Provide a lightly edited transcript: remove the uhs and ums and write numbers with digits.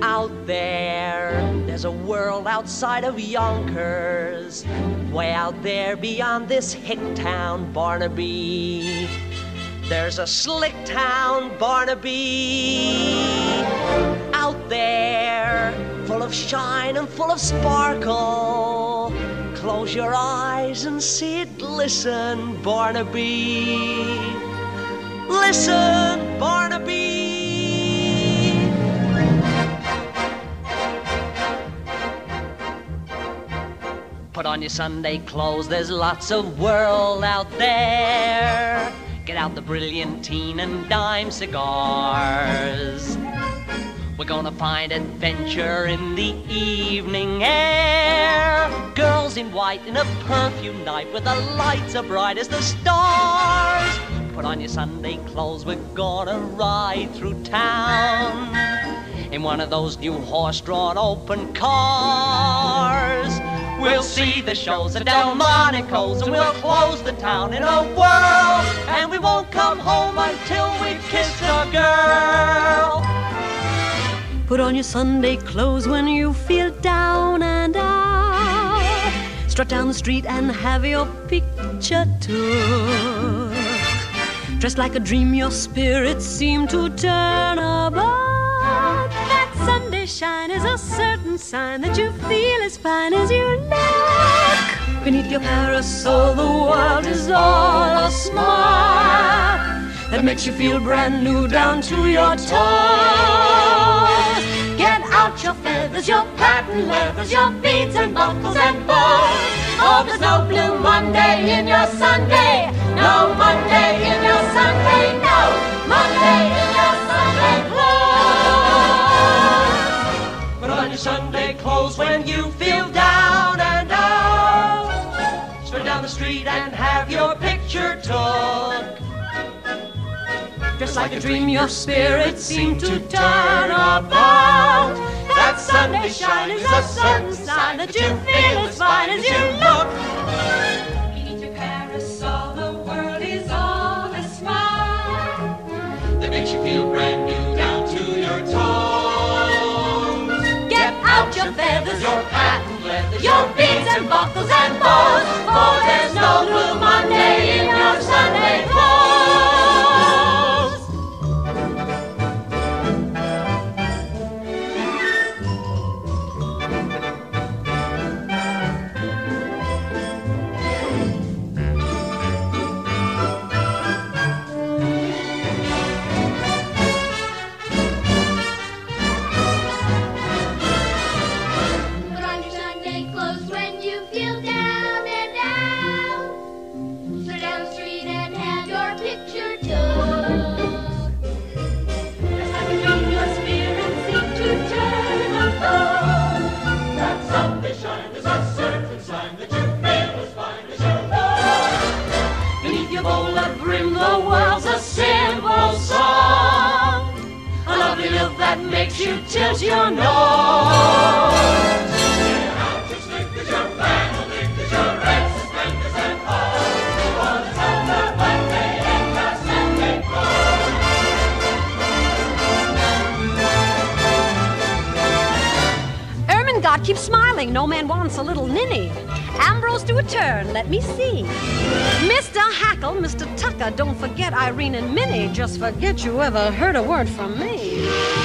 Out there's a world outside of Yonkers, way out there beyond this hick town, Barnaby. There's a slick town, Barnaby, out there, full of shine and full of sparkle. Close your eyes and see it glisten, Barnaby. Listen, Barnaby. Put on your Sunday clothes, there's lots of world out there. Get out the Brilliantine and dime cigars. We're gonna find adventure in the evening air. Girls in white in a perfume night where the lights are bright as the stars. Put on your Sunday clothes, we're gonna ride through town in one of those new horse-drawn open cars. We'll see the shows at Delmonico's and we'll close the town in a whirl. And we won't come home until we've kissed a girl. Put on your Sunday clothes when you feel down and out. Strut down the street and have your picture took. Dressed like a dream, your spirits seem to turn about. That Sunday shine is a certain sign that you feel as fine as you look. Beneath your parasol, the world is all a smile that makes you feel brand new down to your toes. Get out your feathers, your patent leathers, your beads and buckles and bows. Oh, there's no blue Monday in your Sunday. No Monday in your Sunday. No Monday in your Sunday clothes. Put on your Sunday clothes when you feel down and out. Straight down the street and have your picture took. Just like a dream, your spirits seem to turn about. That Sunday shine is a certain sign that you feel as fine as you look. Beneath your parasol, the world is all a smile that makes you feel brand new down to your toes. Get out your feathers, your patent leathers, your beads and buckles and bows. For there's no blue Monday in your Sunday clothes. That makes you tilt your nose. Get out your slickers, your flannel knickers, your red suspenders and hose. For the summer Monday and your Sunday clothes. Ermengarde keeps smiling, no man wants a little ninny. Ambrose do a turn, let me see. Mr. Hackle, Mr. Tucker, don't forget Irene and Minnie. Just forget you ever heard a word from me.